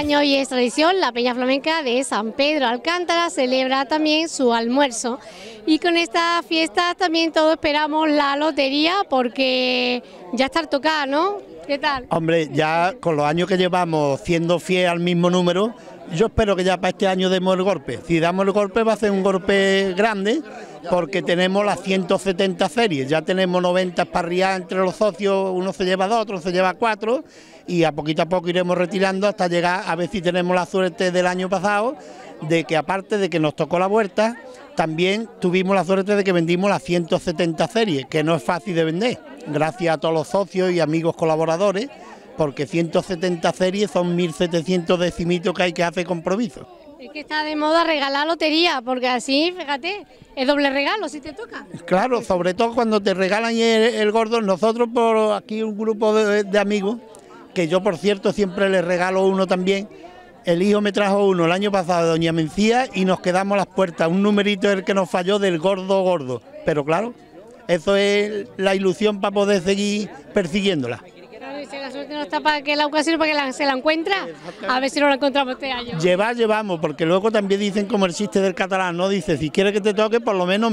año y es tradición, la Peña Flamenca de San Pedro Alcántara celebra también su almuerzo. Y con esta fiesta también todos esperamos la lotería porque ya está tocada, ¿no? ¿Qué tal? Hombre, ya con los años que llevamos siendo fiel al mismo número, yo espero que ya para este año demos el golpe. Si damos el golpe va a ser un golpe grande, porque tenemos las 170 series, ya tenemos 90 esparriadas entre los socios, uno se lleva 2, otro se lleva 4, y a poco iremos retirando hasta llegar a ver si tenemos la suerte del año pasado, de que aparte de que nos tocó la vuelta, también tuvimos la suerte de que vendimos las 170 series, que no es fácil de vender, gracias a todos los socios y amigos colaboradores, porque 170 series son 1.700 decimitos que hay que hacer compromiso. Es que está de moda regalar lotería, porque así, fíjate, es doble regalo si te toca. Claro, sobre todo cuando te regalan el gordo. Nosotros por aquí un grupo de amigos, que yo por cierto siempre les regalo uno también. El hijo me trajo uno el año pasado de Doña Mencía y nos quedamos a las puertas. Un numerito es el que nos falló del gordo. Pero claro, eso es la ilusión para poder seguir persiguiéndola. Si la suerte no está para que la ocasión, para que se la encuentra, a ver si no la encontramos este año. Llevamos, porque luego también dicen como el chiste del catalán, ¿no? Dice, si quieres que te toque, por lo menos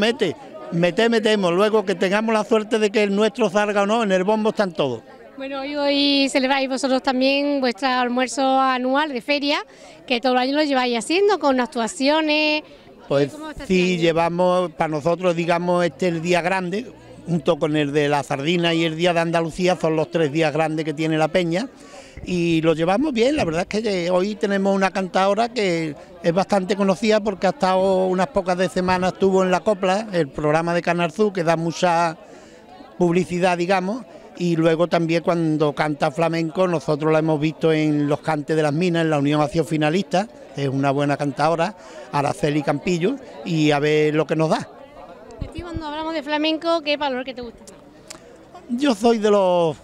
metemos, luego que tengamos la suerte de que el nuestro salga o no, en el bombo están todos. Bueno, hoy celebráis vosotros también vuestro almuerzo anual de feria, que todo el año lo lleváis haciendo con actuaciones. Pues sí, llevamos, para nosotros, digamos, el día grande, junto con el de la sardina y el día de Andalucía, son los 3 días grandes que tiene la peña, y lo llevamos bien. La verdad es que hoy tenemos una cantadora que es bastante conocida porque ha estado unas pocas de semanas, estuvo en La Copla, el programa de Canal Sur, que da mucha publicidad, digamos, y luego también cuando canta flamenco, nosotros la hemos visto en Los Cantes de las Minas, en la Unión Acción Finalista, es una buena cantadora, Araceli Campillo, y a ver lo que nos da. Cuando hablamos de flamenco, ¿qué valor que te gusta? Yo soy de los...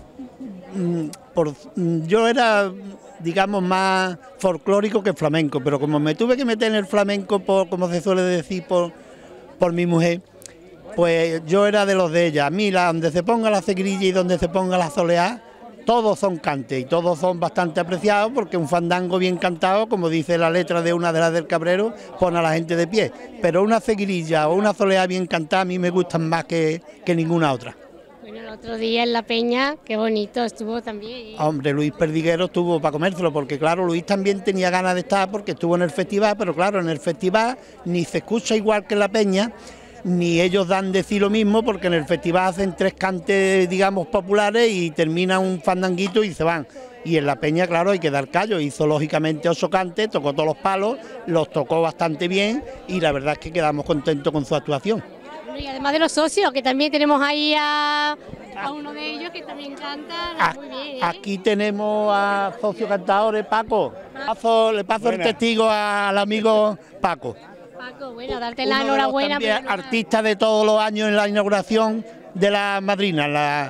yo era, digamos, más folclórico que flamenco, pero como me tuve que meter en el flamenco, como se suele decir, por mi mujer, pues yo era de los de ella. A mí, donde se ponga la cegrilla y donde se ponga la soleá, todos son cantes y todos son bastante apreciados, porque un fandango bien cantado, como dice la letra de una de las del Cabrero, pone a la gente de pie. Pero una cegrilla o una soleá bien cantada a mí me gustan más que ninguna otra. Bueno, el otro día en La Peña, qué bonito estuvo también. Hombre, Luis Perdiguero estuvo para comérselo, porque claro, Luis también tenía ganas de estar porque estuvo en el festival, pero claro, en el festival ni se escucha igual que en La Peña, ni ellos dan de sí lo mismo, porque en el festival hacen 3 cantes, digamos, populares y terminan un fandanguito y se van. Y en La Peña, claro, hay que dar callo. Hizo lógicamente 8 cantes, tocó todos los palos, los tocó bastante bien y la verdad es que quedamos contentos con su actuación. Y además de los socios, que también tenemos ahí a uno de ellos que también canta muy bien, ¿eh? Aquí tenemos a socio cantadores, Paco. Le paso el testigo al amigo Paco. Paco, bueno, darte la enhorabuena. También artista de todos los años en la inauguración de la madrina,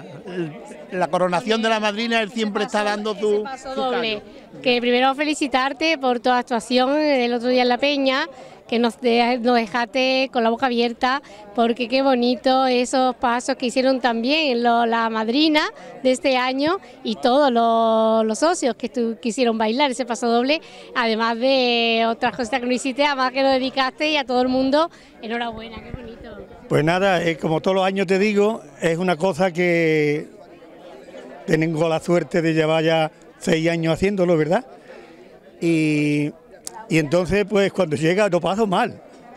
la coronación de la madrina, él siempre está dando su paso doble. Que primero felicitarte por tu actuación el otro día en La Peña, que nos dejaste con la boca abierta, porque qué bonito esos pasos que hicieron también la madrina de este año y todos los socios que quisieron bailar ese paso doble, además de otras cosas que no hiciste, además que lo dedicaste, y a todo el mundo, enhorabuena, qué bonito. Pues nada, como todos los años te digo, es una cosa que tengo la suerte de llevar ya 6 años haciéndolo, ¿verdad? Y entonces, pues cuando llega lo paso mal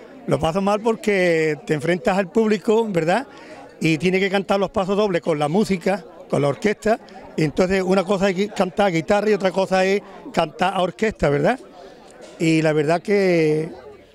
porque te enfrentas al público, ¿verdad? Y tiene que cantar los pasos dobles con la música, con la orquesta, y entonces una cosa es cantar guitarra y otra cosa es cantar a orquesta, ¿verdad? Y la verdad que,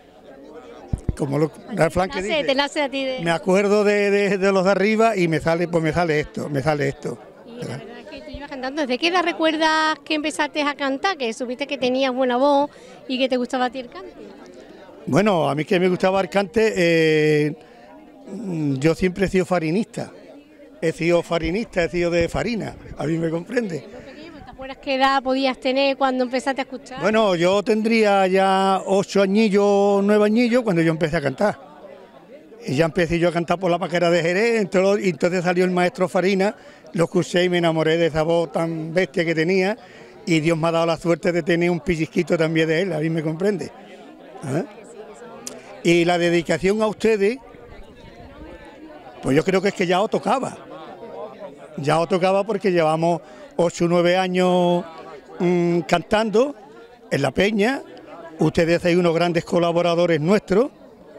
como Fran que dice, te nace a ti me acuerdo de los de arriba y me sale esto. Y la verdad es que tú ibas cantando. ¿Desde qué edad recuerdas que empezaste a cantar? Que supiste que tenías buena voz y que te gustaba a ti el cante. Bueno, a mí que me gustaba el cante, yo siempre he sido farinista. He sido de farina, a mí me comprende. ¿Te acuerdas qué edad podías tener cuando empezaste a escuchar? Bueno, yo tendría ya 8 añillos, 9 añillos cuando yo empecé a cantar. Y ya empecé yo a cantar por la Paquera de Jerez, entonces salió el maestro Farina, lo escuché y me enamoré de esa voz tan bestia que tenía, y Dios me ha dado la suerte de tener un pellizquito también de él, a mí me comprende. ¿Ah? Y la dedicación a ustedes, pues yo creo que es que ya os tocaba. Ya os tocaba porque llevamos 8 o 9 años cantando en la peña. Ustedes son unos grandes colaboradores nuestros,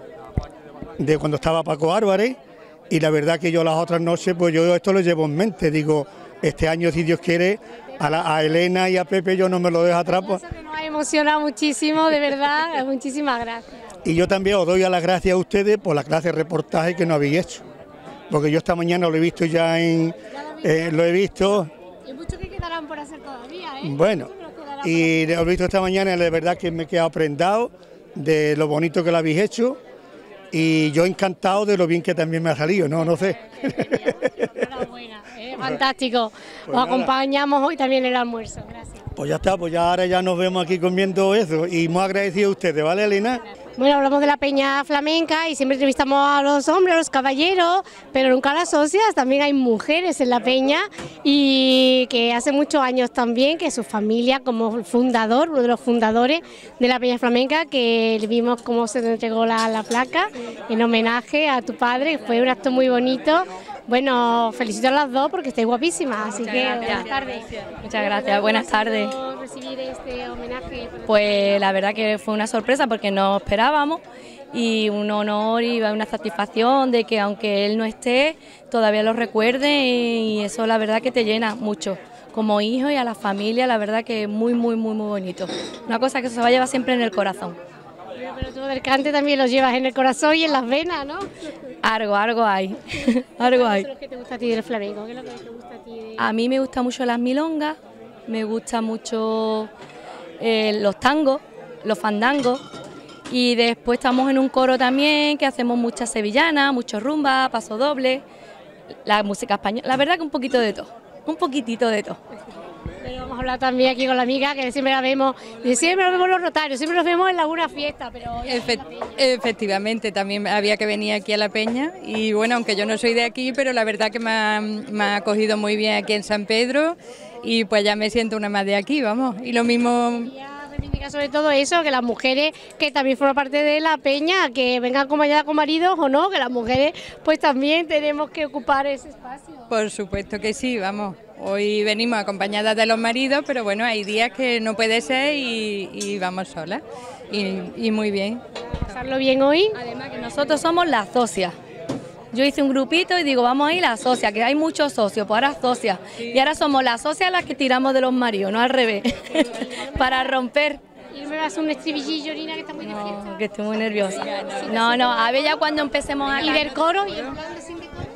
de cuando estaba Paco Álvarez, y la verdad que yo las otras noches, pues yo esto lo llevo en mente. Digo, este año, si Dios quiere, a Elena y a Pepe yo no me lo dejo atrás. Pues. Eso que nos ha emocionado muchísimo, de verdad, muchísimas gracias. Y yo también os doy las gracias a ustedes por la clase de reportaje que nos habéis hecho. Porque yo esta mañana lo he visto ya lo he visto. Y muchos que quedarán por hacer todavía, ¿eh? Bueno, y lo he visto esta mañana y la verdad que me he quedado prendado de lo bonito que lo habéis hecho. Y yo encantado de lo bien que también me ha salido, no sé. Enhorabuena, fantástico. Os acompañamos hoy también en el almuerzo, gracias. Pues ya está, pues ya ahora ya nos vemos aquí comiendo eso y muy agradecido a ustedes, ¿vale, Elena? Bueno, hablamos de la peña flamenca y siempre entrevistamos a los hombres, a los caballeros, pero nunca a las socias. También hay mujeres en la peña y que hace muchos años también que su familia como fundador, uno de los fundadores de la peña flamenca, que vimos cómo se te entregó la placa en homenaje a tu padre, fue un acto muy bonito. Bueno, felicito a las dos porque estáis guapísimas, así que buenas tardes. Muchas gracias, buenas tardes. Recibir este homenaje. Pues la verdad que fue una sorpresa porque no esperábamos y un honor y una satisfacción de que aunque él no esté, todavía lo recuerde y eso la verdad que te llena mucho. Como hijo y a la familia, la verdad que es muy bonito. Una cosa que se va a llevar siempre en el corazón. Pero tú del cante también lo llevas en el corazón y en las venas, ¿no? Algo hay, algo hay. ¿Qué es lo que te gusta a ti del flamenco? ¿Qué es lo que te gusta a ti de... A mí me gustan mucho las milongas, me gusta mucho los tangos, los fandangos y después estamos en un coro también que hacemos muchas sevillanas, mucho rumba, paso doble, la música española, la verdad que un poquito de todo, un poquitito de todo. Pero vamos a hablar también aquí con la amiga, que siempre la vemos, siempre nos vemos los rotarios, siempre nos vemos en alguna fiesta, pero... Efectivamente, también había que venir aquí a la peña y bueno, aunque yo no soy de aquí, pero la verdad que me ha acogido muy bien aquí en San Pedro y pues ya me siento una más de aquí, vamos, y lo mismo... Reivindica sobre todo eso, que las mujeres que también forman parte de la peña, que vengan acompañadas con maridos o no, que las mujeres pues también tenemos que ocupar ese espacio. Por supuesto que sí, vamos. Hoy venimos acompañadas de los maridos, pero bueno, hay días que no puede ser y vamos solas. Y muy bien. ¿Pasarlo bien hoy? Además que nosotros somos las socias. Yo hice un grupito y digo, vamos a ir las socias, que hay muchos socios, pues ahora socias. Sí. Y ahora somos las socias las que tiramos de los maridos, no al revés, para romper. ¿Y me vas a un estribillillo, Nina, que está muy de fiesta? No, que estoy muy nerviosa. No, a ver ya cuando empecemos a... ¿Y del coro? ¿Y el plan de sin de coro?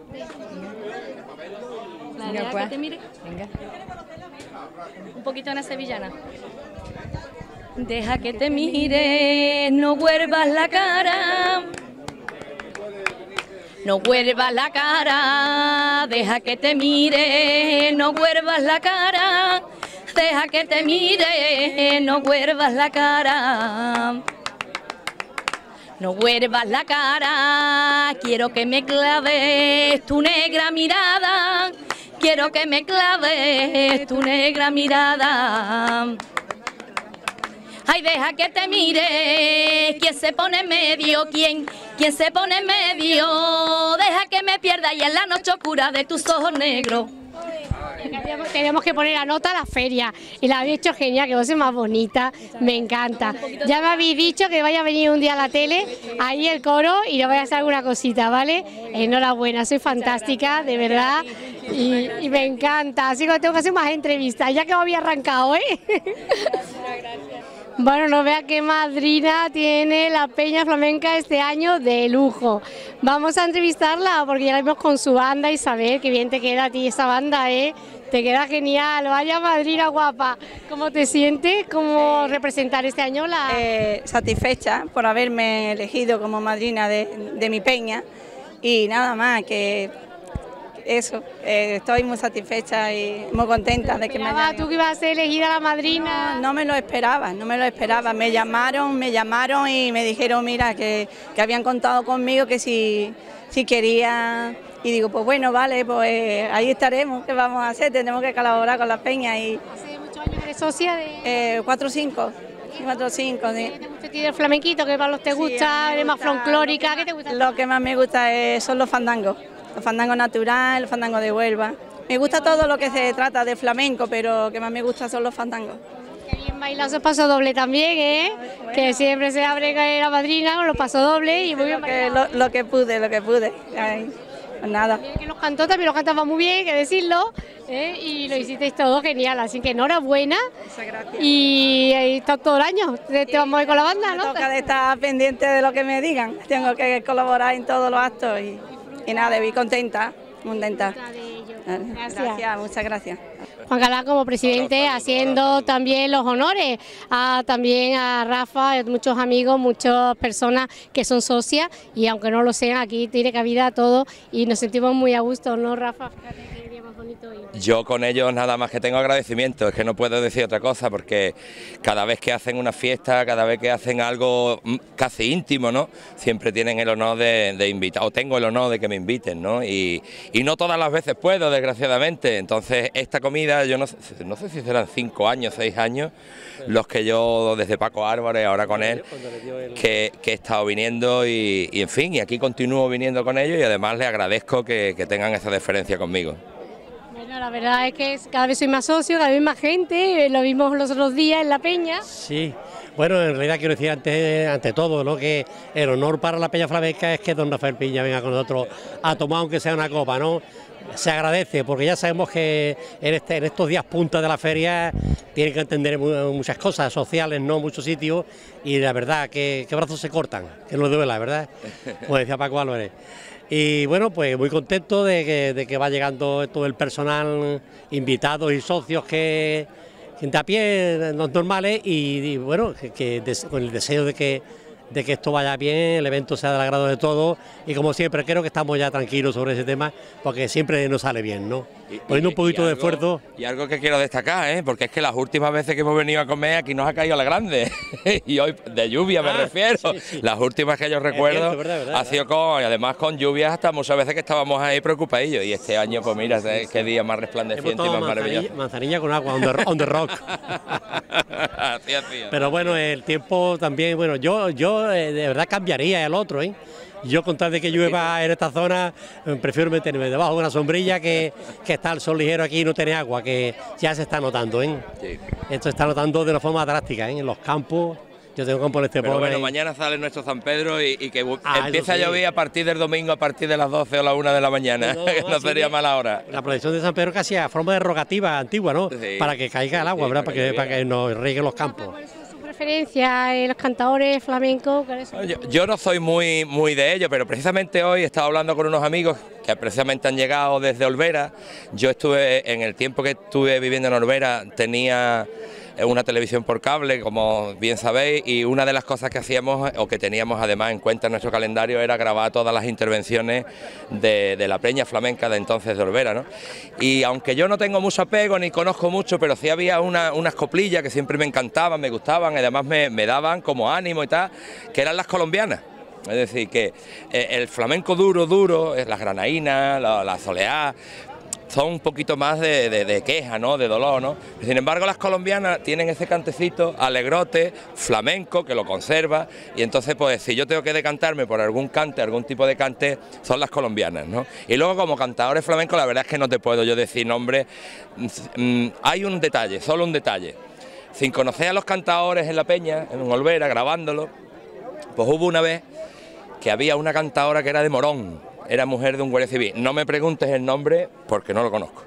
Venga, pues. Que te mire. Venga. Un poquito en la sevillana. Deja que te mire, no vuelvas la cara. No vuelvas la cara, deja que te mire, no vuelvas la cara. Deja que te mire, no vuelvas la cara. No vuelvas la cara, quiero que me claves tu negra mirada. Quiero que me claves tu negra mirada. Ay, deja que te mire, ¿quién se pone en medio? ¿Quién se pone en medio? Deja que me pierda y en la noche oscura de tus ojos negros. Tenemos que poner a nota la feria y la habéis hecho genial, que vos es más bonita, me encanta. Ya me habéis dicho que vaya a venir un día a la tele, ahí el coro y le voy a hacer alguna cosita, ¿vale? Enhorabuena, soy fantástica, de verdad, y me encanta, así que tengo que hacer más entrevistas, ya que me había arrancado, ¿eh? Bueno, no vea qué madrina tiene la Peña Flamenca este año de lujo. Vamos a entrevistarla porque ya la vimos con su banda y saber qué bien te queda a ti esa banda, ¿eh? Te queda genial, vaya madrina guapa. ¿Cómo te sientes? ¿Cómo representar este año la...? Satisfecha por haberme elegido como madrina de mi peña y nada más que... Eso, estoy muy satisfecha y muy contenta de que me hayan... ¿Tú que ibas a ser elegida la madrina? No me lo esperaba, me llamaron y me dijeron, mira, que habían contado conmigo, que si quería, y digo, pues bueno, vale, pues ahí estaremos, ¿qué vamos a hacer? Tenemos que colaborar con la peña y... Hace muchos años eres socia de...? 4 o 5. 4 o 5, sí. ¿Te gusta a ti del flamenquito? ¿Qué para los te gusta? ¿Eres más folclórica? ¿Qué te gusta? Lo que más me gusta son los fandangos. Los fandangos naturales, los fandangos de Huelva. Me gusta todo lo que se trata de flamenco, pero lo que más me gusta son los fandangos. Qué bien bailado esos pasodobles también, ¿eh? Bueno. Que siempre se abre la madrina con los pasodobles y muy bien bailado. Lo que pude. Ay, pues nada. Que los cantó también, los cantaba muy bien, hay que decirlo, ¿eh? Y lo hicisteis todo genial, así que enhorabuena. Muchas gracias. Y está todo el año, te vamos a ir con la banda, ¿no? Me toca de estar pendiente de lo que me digan, tengo que colaborar en todos los actos y nada, vi contenta. Gracias, muchas gracias. Juan Galán como presidente haciendo también los honores también a Rafa, a muchos amigos, muchas personas que son socias y aunque no lo sean, aquí tiene cabida todo y nos sentimos muy a gusto, ¿no, Rafa? Fíjate qué día más bonito hoy. Yo con ellos nada más que tengo agradecimiento, es que no puedo decir otra cosa porque cada vez que hacen una fiesta, cada vez que hacen algo casi íntimo, ¿no? Siempre tienen el honor de invitar, o tengo el honor de que me inviten, ¿no? Y no todas las veces puedo, desgraciadamente, entonces esta comida, yo no sé si serán 5 años, 6 años, los que yo desde Paco Álvarez, ahora con él, que he estado viniendo y en fin, y aquí continúo viniendo con ellos y además les agradezco que tengan esa deferencia conmigo. Bueno, la verdad es que cada vez soy más socio, cada vez más gente, lo vimos los otros días en la Peña. Sí, bueno, en realidad quiero decir ante todo, ¿no?, que el honor para la Peña Flamenca es que don Rafael Piña venga con nosotros a tomar aunque sea una copa, ¿no? Se agradece porque ya sabemos que en estos días punta de la feria tienen que entender muchas cosas sociales, no muchos sitios, y la verdad que brazos se cortan, que no duela, ¿verdad? Como decía Paco Álvarez. Y bueno, pues muy contento de que va llegando todo el personal, invitados y socios que gente a pie, los normales, y bueno, con el deseo de que esto vaya bien, el evento sea del agrado de todos y como siempre creo que estamos ya tranquilos sobre ese tema porque siempre nos sale bien, ¿no? Poniendo un poquito de esfuerzo. Y algo que quiero destacar, porque es que las últimas veces que hemos venido a comer aquí nos ha caído la grande y hoy de lluvia me refiero, sí. Las últimas que yo recuerdo cierto, verdad, ha sido además con lluvias hasta muchas veces que estábamos ahí preocupadillos y este año pues mira, qué día más resplandeciente y más maravilloso. Manzanilla con agua, on the rock. Así. Pero bueno, el tiempo también, bueno, yo de verdad cambiaría el otro, Yo con tal de que llueva en esta zona, prefiero meterme debajo de una sombrilla que está el sol ligero aquí y no tiene agua, que ya se está notando, Sí. Esto se está notando de una forma drástica, en los campos. Yo tengo campo en este pueblo. Bueno, mañana sale nuestro San Pedro y que empieza a llover a partir del domingo, a partir de las 12 o la 1 de la mañana, no sería mala hora. La procesión de San Pedro casi a forma de rogativa antigua, ¿no? Sí. Para que caiga el agua, ¿verdad? Para que nos rieguen los campos. Preferencia en los cantadores flamencos? Yo no soy muy de ello, pero precisamente hoy he estado hablando con unos amigos que precisamente han llegado desde Olvera. Yo estuve, en el tiempo que estuve viviendo en Olvera, tenía una televisión por cable, como bien sabéis, y una de las cosas que hacíamos, o que teníamos además en cuenta en nuestro calendario, era grabar todas las intervenciones de la Peña Flamenca de entonces de Olvera, ¿no? Y aunque yo no tengo mucho apego ni conozco mucho, pero sí había unas coplillas que siempre me encantaban, me gustaban, y además me daban como ánimo y tal, que eran las colombianas. Es decir, que el flamenco duro, las granaínas, la soleá, son un poquito más de queja, ¿no?, de dolor, ¿no? Sin embargo, las colombianas tienen ese cantecito alegrote, flamenco, que lo conserva, y entonces, pues, si yo tengo que decantarme por algún cante, algún tipo de cante, son las colombianas, ¿no? Y luego, como cantadores flamencos, la verdad es que no te puedo yo decir nombre. Hay un detalle, solo un detalle. Sin conocer a los cantadores en la Peña, en Olvera, grabándolo, pues hubo una vez que había una cantadora que era de Morón, era mujer de un guardia civil. No me preguntes el nombre porque no lo conozco.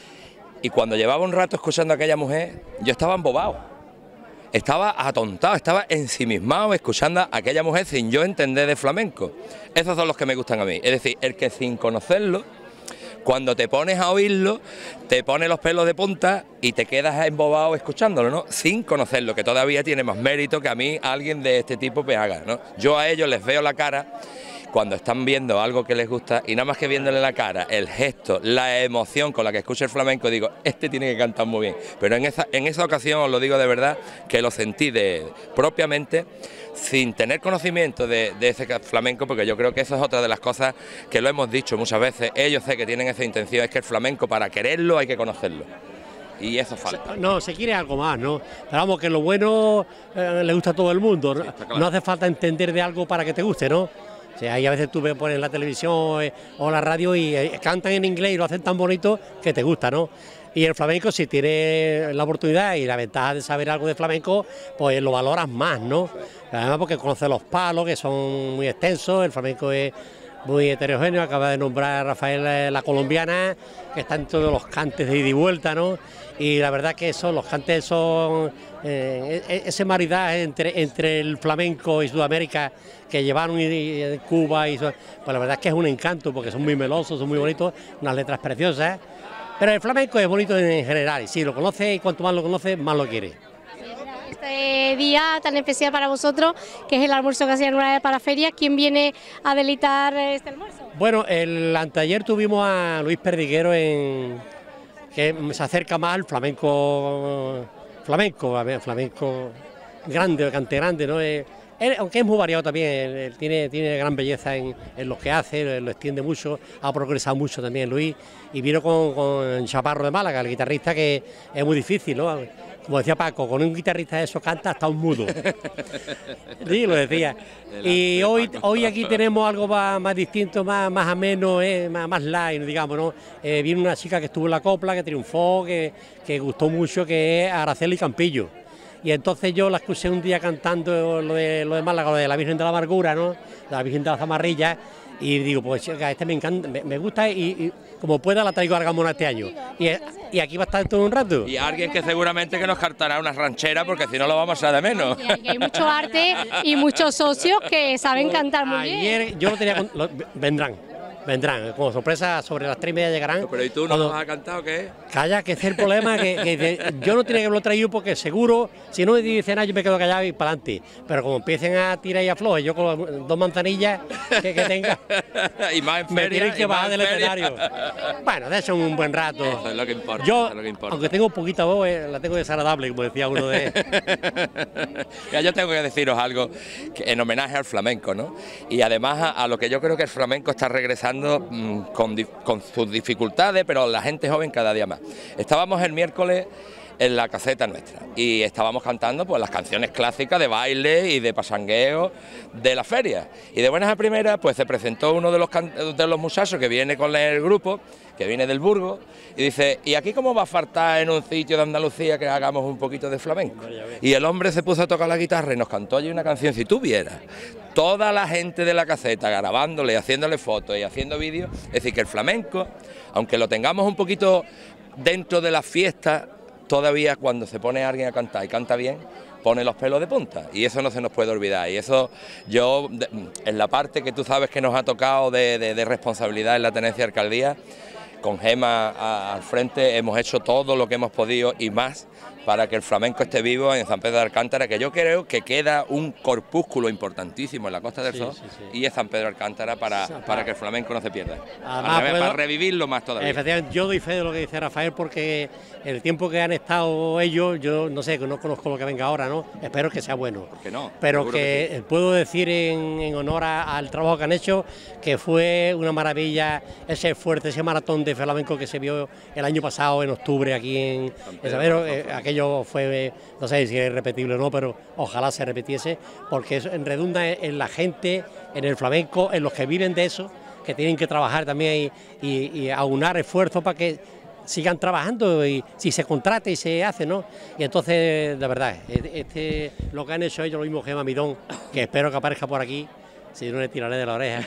Y cuando llevaba un rato escuchando a aquella mujer, yo estaba embobado, estaba atontado, estaba ensimismado escuchando a aquella mujer sin yo entender de flamenco. Esos son los que me gustan a mí. Es decir, el que sin conocerlo, cuando te pones a oírlo, te pone los pelos de punta y te quedas embobado escuchándolo, ¿no? Sin conocerlo, que todavía tiene más mérito que a mí alguien de este tipo me haga, ¿no? Yo a ellos les veo la cara cuando están viendo algo que les gusta y nada más que viéndole la cara, el gesto, la emoción con la que escucha el flamenco, digo, este tiene que cantar muy bien. Pero en esa ocasión, os lo digo de verdad, que lo sentí propiamente, sin tener conocimiento de ese flamenco, porque yo creo que eso es otra de las cosas que lo hemos dicho muchas veces, ellos sé que tienen esa intención, es que el flamenco para quererlo hay que conocerlo. y eso falta. No, se quiere algo más, ¿no? Pero vamos, que lo bueno le gusta a todo el mundo, ¿no? Sí, claro. No hace falta entender de algo para que te guste, ¿no? O sea, ahí a veces tú pones la televisión o la radio y cantan en inglés y lo hacen tan bonito que te gusta, ¿no? Y el flamenco, si tienes la oportunidad y la ventaja de saber algo de flamenco, pues lo valoras más, ¿no? Además porque conoces los palos, que son muy extensos, el flamenco es muy heterogéneo. Acaba de nombrar a Rafael la colombiana, que está en todos los cantes de ida y vuelta, ¿no? Y la verdad que los cantes son ese maridaje entre el flamenco y Sudamérica que llevaron en Cuba, pues la verdad es que es un encanto, porque son muy melosos, son muy bonitos, unas letras preciosas, pero el flamenco es bonito en general, y si lo conoces, y cuanto más lo conoces, más lo quieres. Este día tan especial para vosotros, que es el almuerzo que hacían una vez para ferias, ¿quién viene a deleitar este almuerzo? Bueno, el anteayer tuvimos a Luis Perdiguero, que se acerca más al flamenco grande, cante grande, ¿no? Él, aunque es muy variado también, él tiene gran belleza en lo que hace, lo extiende mucho, ha progresado mucho también Luis, y vino con Chaparro de Málaga, el guitarrista, que es muy difícil, ¿no? Como decía Paco, con un guitarrista de eso canta hasta un mudo. Sí, lo decía. Y hoy aquí tenemos algo más distinto, más ameno, más light, digamos, ¿no? Viene una chica que estuvo en la copla, que triunfó, que gustó mucho, que es Araceli Campillo. Y entonces yo la escuché un día cantando lo de Málaga, lo de la Virgen de la Amargura, ¿no? La Virgen de la Zamarrilla. Y digo, pues este me encanta, me gusta, y como pueda la traigo a Argamona este año. Y aquí va a estar todo un rato. Y alguien que seguramente que nos cantará una ranchera, porque si no lo vamos a echar de menos. Y hay mucho arte y muchos socios que saben cantar muy bien. Ayer yo lo tenía, vendrán, como sorpresa, sobre las 3:30 llegarán. Pero ¿y tú no nos has cantado qué? Calla, que es el problema, que yo no tenía que haberlo traído, porque seguro, si no me dicen nada, yo me quedo callado y para adelante. Pero como empiecen a tirar y afloje, yo con 2 manzanillas que tenga, y más en feria, me tienen que bajar del escenario. Bueno, de hecho un buen rato. Eso es lo que importa. Yo, es lo que importa. Aunque tengo poquita voz, la tengo desagradable, como decía uno de... Ya, yo tengo que deciros algo en homenaje al flamenco, ¿no? Y además a lo que yo creo que el flamenco está regresando con sus dificultades, pero la gente joven cada día más. Estábamos el miércoles en la caseta nuestra y estábamos cantando pues las canciones clásicas de baile y de pasangueo de la feria, y de buenas a primeras pues se presentó uno de los muchachos que viene con el grupo, que viene del Burgos, y dice: ¿y aquí cómo va a faltar en un sitio de Andalucía que hagamos un poquito de flamenco? Y el hombre se puso a tocar la guitarra y nos cantó allí una canción. Si tú vieras toda la gente de la caseta grabándole, haciéndole fotos y haciendo vídeos, es decir, que el flamenco, aunque lo tengamos un poquito dentro de la fiesta, todavía cuando se pone alguien a cantar y canta bien, pone los pelos de punta, y eso no se nos puede olvidar. Y eso yo, en la parte que tú sabes que nos ha tocado de responsabilidad en la tenencia de alcaldía, con Gema al frente hemos hecho todo lo que hemos podido y más para que el flamenco esté vivo en San Pedro de Alcántara, que yo creo que queda un corpúsculo importantísimo en la Costa del Sol, y es San Pedro de Alcántara para que el flamenco no se pierda, para revivirlo más todavía. Efectivamente, yo doy fe de lo que dice Rafael, porque el tiempo que han estado ellos, yo no sé, no conozco lo que venga ahora, ¿no? Espero que sea bueno. ¿Por qué no? Pero que puedo decir en honor al trabajo que han hecho, que fue una maravilla ese esfuerzo, ese maratón de flamenco que se vio el año pasado en octubre aquí en San Pedro. Aquello fue, no sé si es repetible o no, pero ojalá se repitiese, porque eso redunda en la gente, en el flamenco, en los que viven de eso, que tienen que trabajar también y aunar esfuerzos para que sigan trabajando, y si se contrata y se hace, ¿no? Y entonces, de verdad, lo que han hecho ellos, lo mismo Gema Midón, que espero que aparezca por aquí, si no le tiraré de la oreja.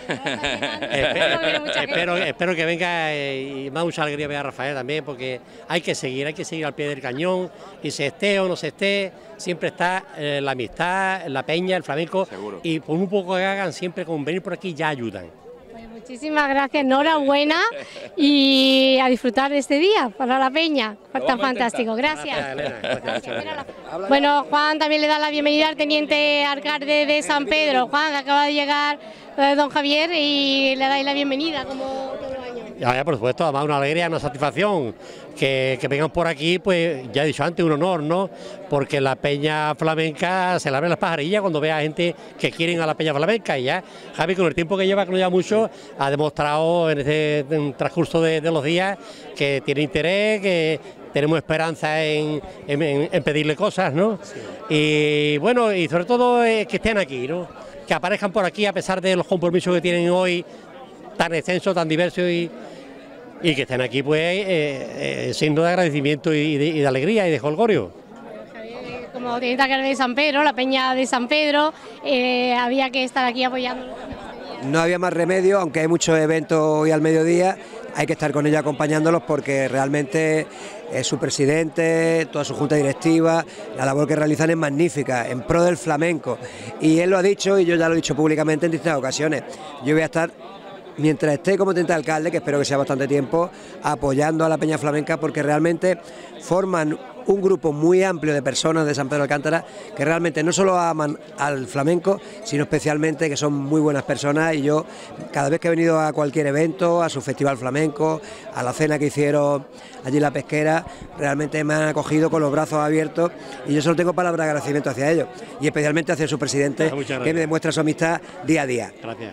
espero que venga, y me da mucha alegría ver a Rafael también, porque hay que seguir al pie del cañón, y se esté o no se esté, siempre está la amistad, la peña, el flamenco. Seguro. Y por un poco que hagan, siempre con venir por aquí ya ayudan. Muchísimas gracias, enhorabuena, y a disfrutar de este día para la peña, tan fantástico, gracias. Bueno, Juan también le da la bienvenida al teniente alcalde de San Pedro. Juan, acaba de llegar don Javier y le dais la bienvenida como todos los años. Ya, por supuesto, además una alegría, una satisfacción que vengan por aquí, pues ya he dicho antes, un honor, ¿no? Porque la peña flamenca se le abren las pajarillas cuando ve a gente que quieren a la peña flamenca, y ya Javi, con el tiempo que lleva, que no lleva mucho, ha demostrado en este transcurso de los días que tiene interés, tenemos esperanza en pedirle cosas, ¿no? Sí. Y bueno, y sobre todo que estén aquí, ¿no? Que aparezcan por aquí a pesar de los compromisos que tienen hoy tan extensos, tan diversos y que estén aquí, pues, signo de agradecimiento y de alegría y de jolgorio. Como Teniente Alcalde de San Pedro, la Peña de San Pedro, había que estar aquí apoyándolo. No había más remedio, aunque hay muchos eventos hoy al mediodía, hay que estar con ellos acompañándolos porque realmente su presidente, toda su junta directiva, la labor que realizan es magnífica, en pro del flamenco. Y él lo ha dicho y yo ya lo he dicho públicamente en distintas ocasiones. Yo voy a estar, mientras esté como teniente alcalde, que espero que sea bastante tiempo, apoyando a la Peña Flamenca porque realmente forman un grupo muy amplio de personas de San Pedro de Alcántara que realmente no solo aman al flamenco, sino especialmente que son muy buenas personas, y yo cada vez que he venido a cualquier evento, a su festival flamenco, a la cena que hicieron allí en La Pesquera, realmente me han acogido con los brazos abiertos y yo solo tengo palabras de agradecimiento hacia ellos y especialmente hacia su presidente, que me demuestra su amistad día a día. Gracias.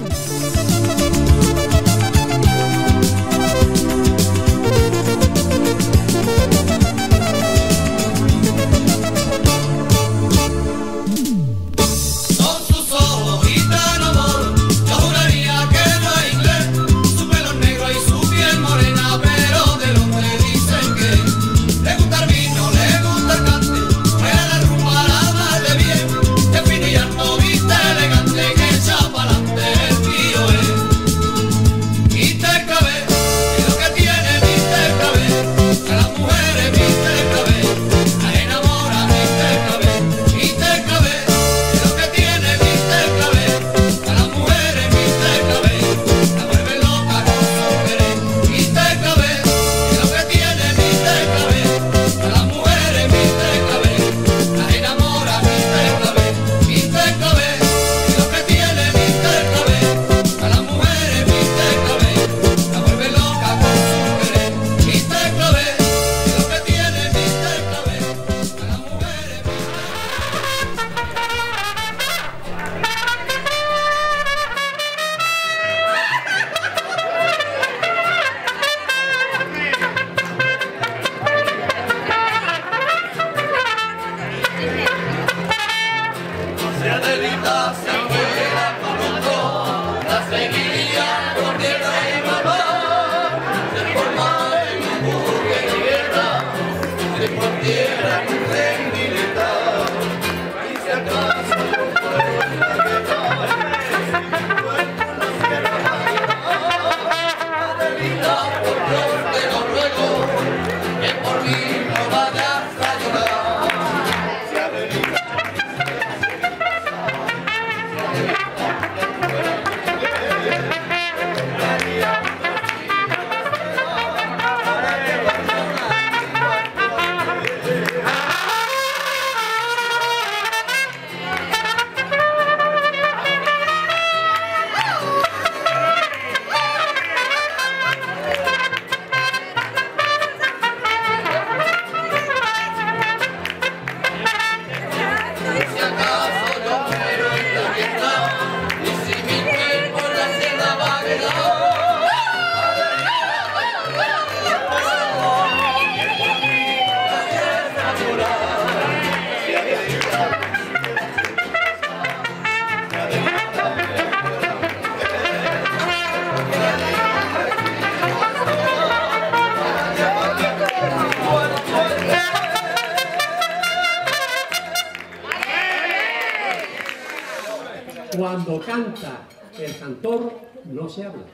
Cuando canta el cantor no se habla.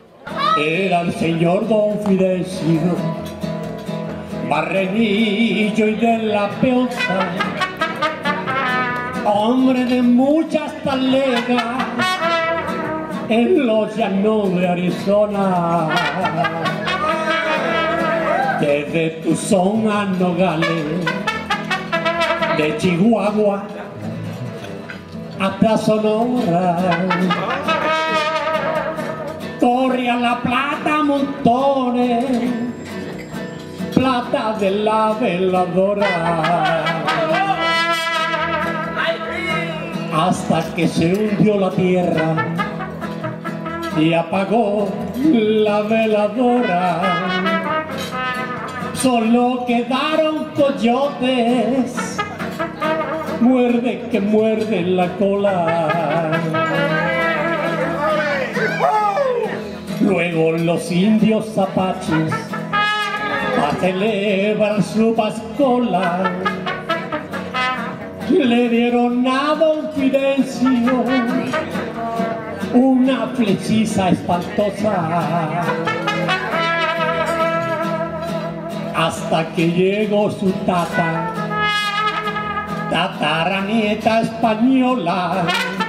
Era el señor Don Fidencio, barrenillo y de la peosa, hombre de muchas talegas en los llanos de Arizona. Desde Tucson a Nogales, de Chihuahua hasta Sonora, Torre a La Plata, montones, plata de la veladora, hasta que se hundió la tierra y apagó la veladora. solo quedaron coyotes, muerde que muerde la cola. Luego los indios apaches, a celebrar su pascola, le dieron a don Fidencio una flechiza espantosa, hasta que llegó su tataranieta española,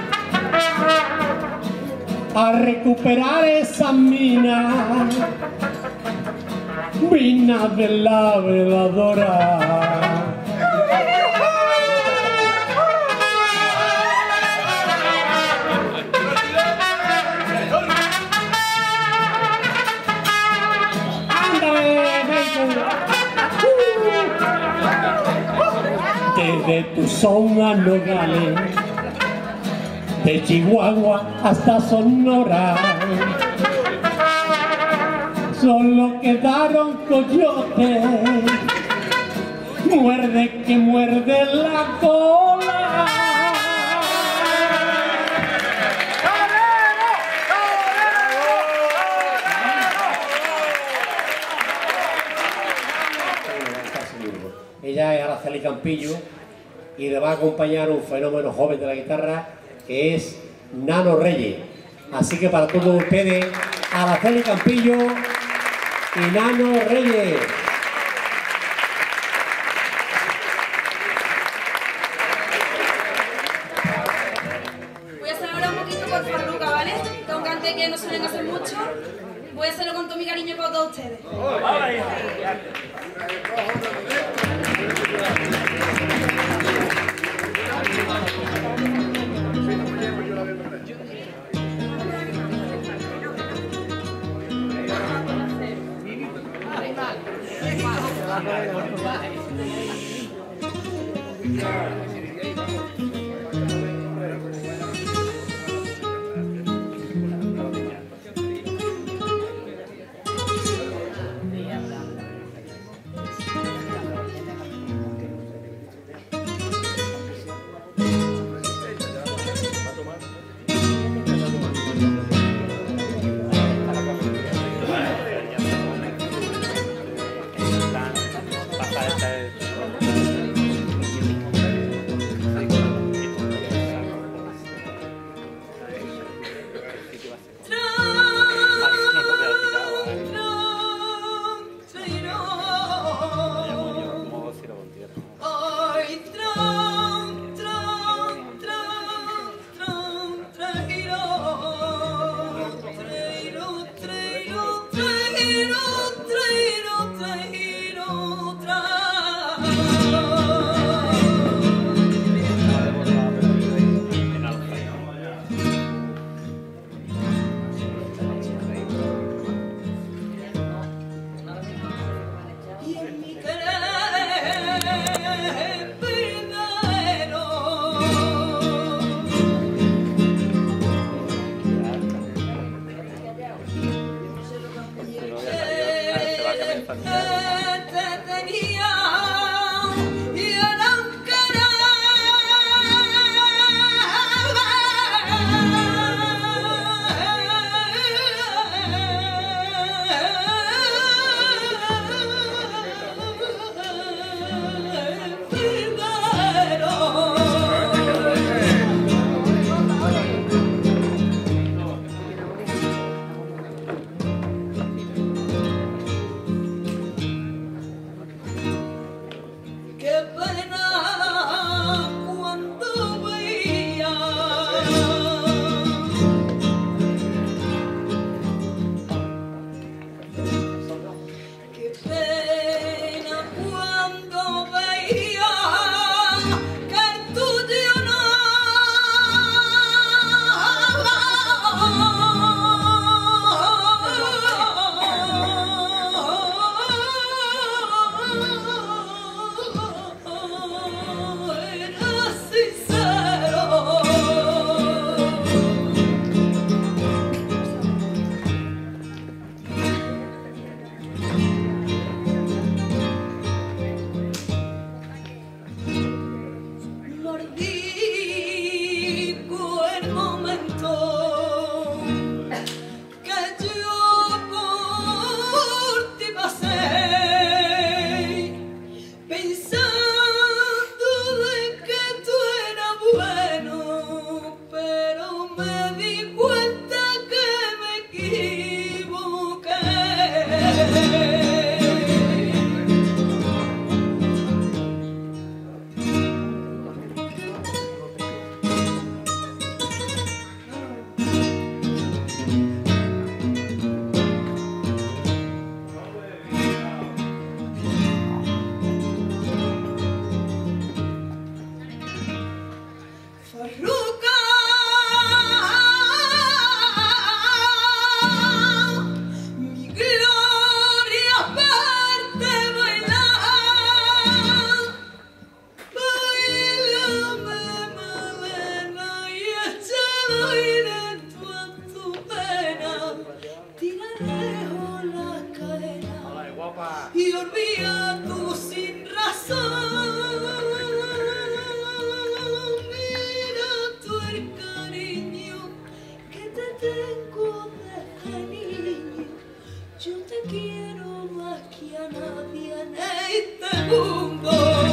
a recuperar esa mina de la veladora. Desde Tucson a Nogales, de Chihuahua hasta Sonora, solo quedaron coyotes, muerde que muerde la cola. Ella es Araceli Campillo y le va a acompañar un fenómeno joven de la guitarra que es Nano Reyes. Así que para todos ustedes, Araceli Campillo y Nano Reyes. Voy a hacer ahora un poquito por Farruca, ¿vale? Que es un cante que no suelen hacer mucho. Voy a hacerlo con todo mi cariño para todos ustedes. y olvida tú sin razón. Mira tú el cariño que te tengo desde niño. Yo te quiero más que a nadie en este mundo.